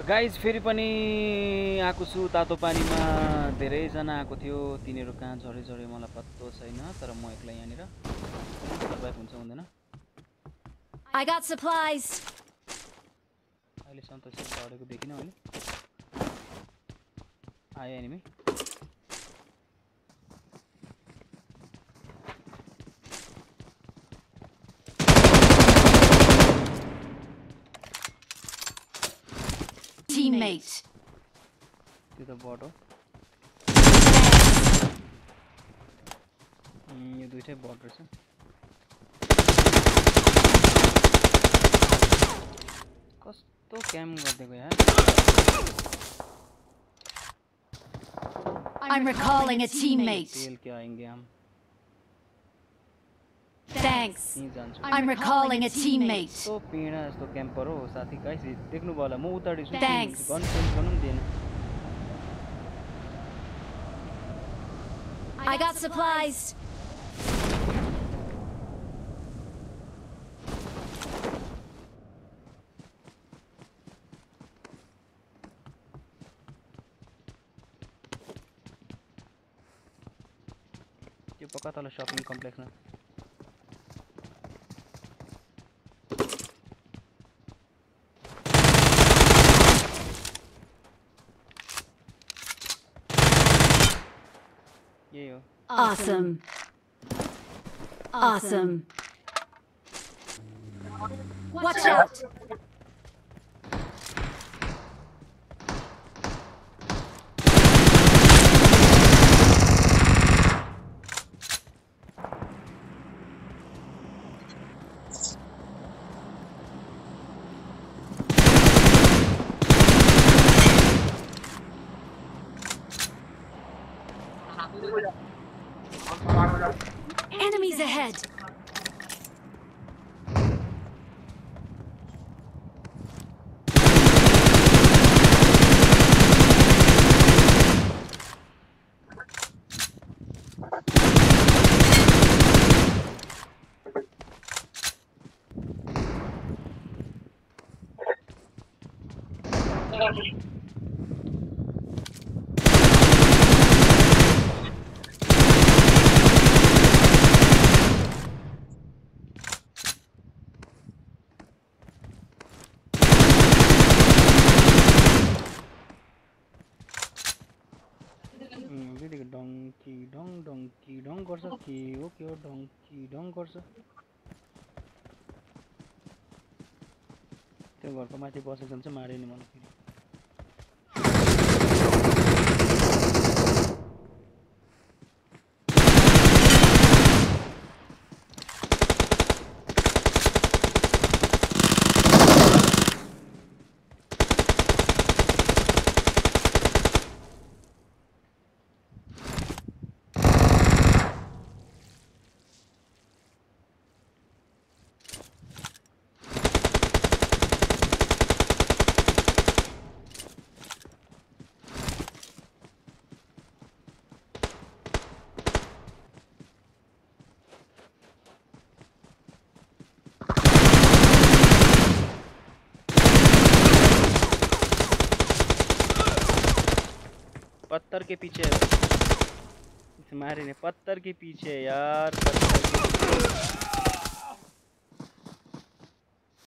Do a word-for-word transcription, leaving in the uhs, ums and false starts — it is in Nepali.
गाइज फेरि पनि आएको छु तातो पानीमा धेरै जना आएको थियो तिनीहरु कहाँ झरे झरे मलाई पत्तो छैन तर म एक्लै यहाँनिर सर्भाइभ हुन्छ हुँदैन I got supplies. अहिले सम्म त सिट झरेको देखिन मैले आयो एनिमी Teammate. त्यो त बट हो यो दुईटै बट रहेछ कस्तो क्याम गर्दिएको यार I'm recalling a teammate. तेल क्या आएंगे हम Thanks. I'm recalling a teammate. तो पीना जस्तो क्याम्पर हो साथी गाइस देख्नु भयो होला म उताडी छु Thanks. गन चेन्ज गर्नु पनि दिएन I got supplies. यो पक्का तल शपिङ कम्प्लेक्समा यही हो Awesome. Awesome. Watch out. Enemies ahead. डङ्की डङ डङ्की डङ गर्छ के हो के हो डङ्की डङ गर्छ त्यो घरको माथि बसेको चाहिँ मार्यो नि मलाई फेरि पत्थर के पीछे है मारे ने पत्थर के पीछे यार पत्थर के पीछे।